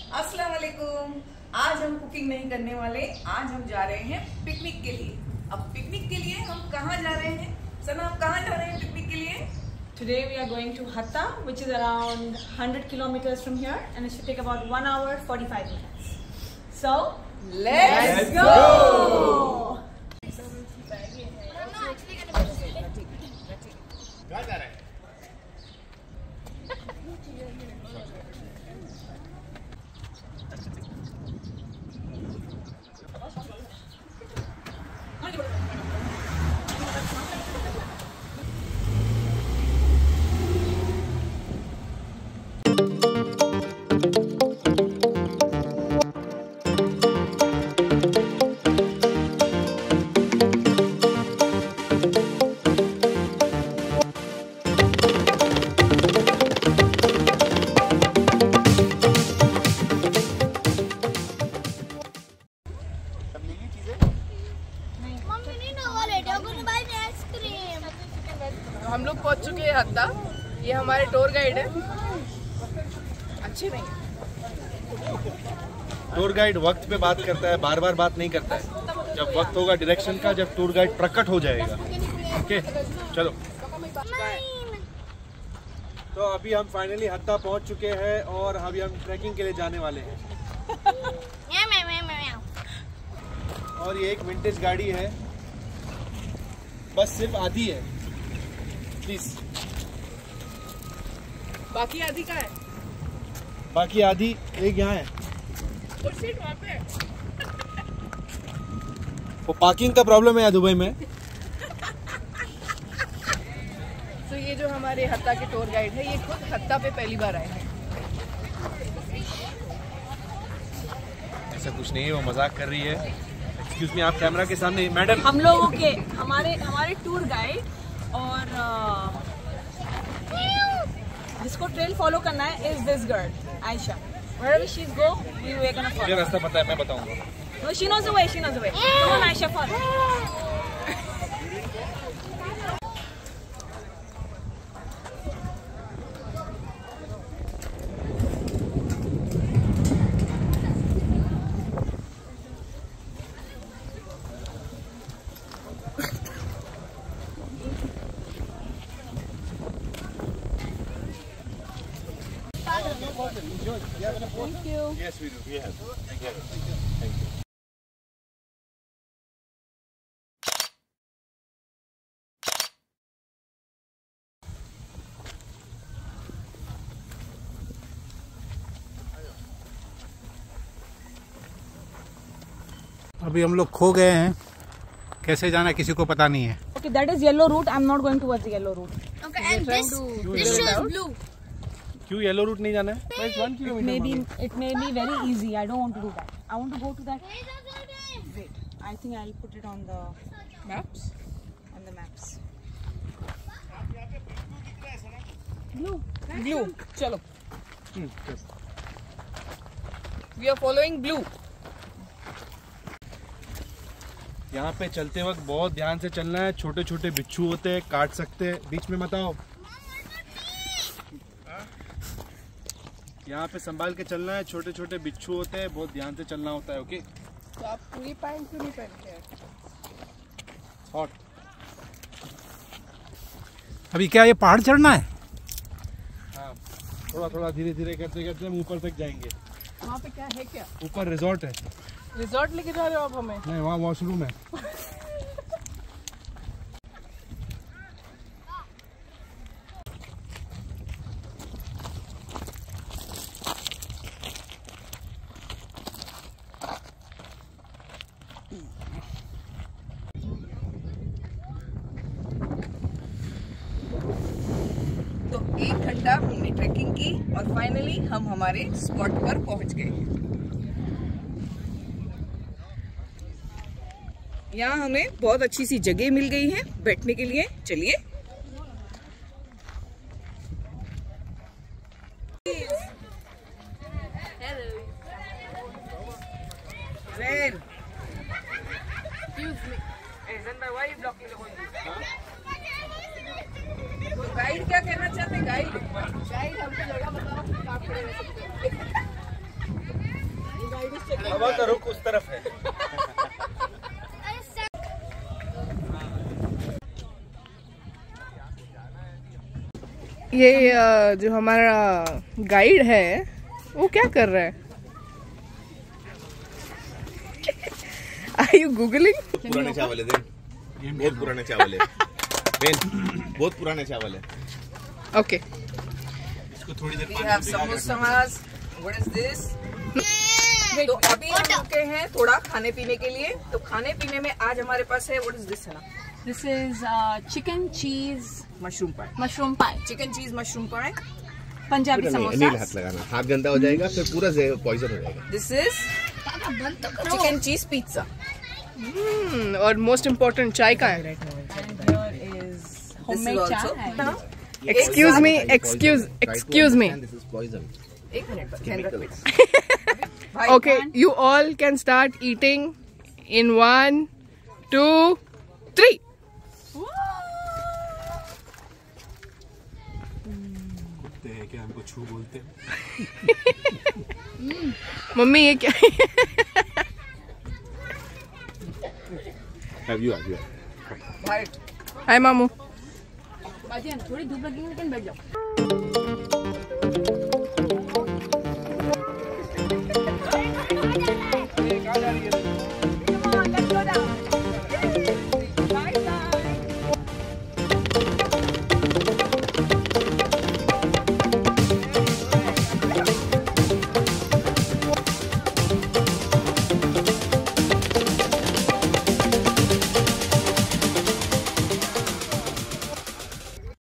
अस्सलाम वालेकुम। आज हम कुकिंग नहीं करने वाले, आज हम जा रहे हैं पिकनिक के लिए। अब पिकनिक के लिए हम कहाँ जा रहे हैं? सना, आप कहाँ जा रहे हैं पिकनिक के लिए? Today we are going to Hatta, which is around 100 kilometers from here, and it should take about 1 hour 45 minutes. So let's go! कहाँ जा रहे हैं? हम लोग पहुंच चुके हैं हत्ता। ये हमारे टूर गाइड है। अच्छे नहीं है। टूर गाइड वक्त पे बात करता है, बार बार बात नहीं करता है। जब वक्त होगा डायरेक्शन का, जब टूर गाइड प्रकट हो जाएगा। ओके, चलो। तो अभी हम फाइनली हत्ता पहुंच चुके हैं और अभी हम ट्रैकिंग के लिए जाने वाले हैं। और ये एक विंटेज गाड़ी है, बस सिर्फ आधी है, प्लीज। बाकी आदि का है। बाकी आधी एक यहाँ है। और सीट वहाँ पे है। वो पार्किंग का प्रॉब्लम है दुबई में। तो ये जो हमारे हत्ता के टूर गाइड है, ये खुद हत्ता पे पहली बार आए हैं। ऐसा कुछ नहीं है, वो मजाक कर रही है। एक्सक्यूज मी, आप कैमरा के सामने। मैडम, हम लोगों के हमारे टूर गाइड और जिसको ट्रेल फॉलो करना है is this girl Ayesha. Wherever she go, we are gonna follow. मुझे रास्ता पता है, मैं बताऊंगा। No, she knows the way. She knows the way. Come on, Aisha, follow. Thank you. Yes, we do. Yes. Thank you. Thank you. अभी हम लोग खो गए हैं, कैसे जाना किसी को पता नहीं है। Okay, that is yellow route. I'm not going towards the yellow route. Okay, and this shows blue. क्यों येलो रूट नहीं जाना है? बस 1 kilometre. It may be very easy. I don't want to do that. I want to go to that. Wait, I think I'll put it on the maps. On the maps. Blue. चलो। We are following blue. यहाँ पे चलते वक्त बहुत ध्यान से चलना है। छोटे छोटे बिच्छू होते हैं, काट सकते हैं। बीच में मत आओ। यहाँ पे संभाल के चलना है। छोटे छोटे बिच्छू होते हैं, बहुत ध्यान से चलना होता है। ओके। तो आप पूरी पैंट क्यों नहीं पहनते हैं? हॉट। अभी क्या ये पहाड़ चढ़ना है? हाँ, थोड़ा थोड़ा धीरे धीरे करते करते हम ऊपर तक जाएंगे। वहाँ पे क्या है? क्या ऊपर रिजॉर्ट है। रिजॉर्ट लेके जा रहे हो आप हमें? नहीं, वहाँ वॉशरूम है। तो 1 घंटा हमने ट्रैकिंग की और फाइनली हम हमारे स्पॉट पर पहुंच गए। यहाँ हमें बहुत अच्छी सी जगह मिल गई है बैठने के लिए। चलिए। गाइड क्या कहना चाहते हैं? गाइड हमको जगह बताओ, आप खड़े रह सकते हैं। हवा का रुख उस तरफ है। ये जो हमारा गाइड है वो क्या कर रहा है? Are you googling? पुराने चावल है देन, बहुत पुराने चावल है बेन, बहुत पुराने चावल है। Okay. इसको थोड़ी देर We have samosas. What is this? तो अभी हम रुके हैं थोड़ा खाने पीने के लिए। तो खाने पीने में आज हमारे पास है what is this है ना? This is chicken cheese mushroom pie. mushroom pie. Chicken cheese mushroom pie. Punjabi नहीं, samosas. नील हाथ लगाना, हाथ गंदा हो जाएगा फिर पूरा पॉइजन हो जाएगा। This is chicken cheese pizza. और मोस्ट इम्पोर्टेंट चाय का है। And here is homemade chai. Excuse me, excuse me. This is poison. एक मिनट पर ध्यान रखो। Okay, you all can start eating in 1, 2, 3। कुत्ते हैं क्या, हमको छू बोलते हैं? मम्मी ये क्या? Have you? हाय मामू। थोड़ी धूप लगी लेकिन बैठ जाओ।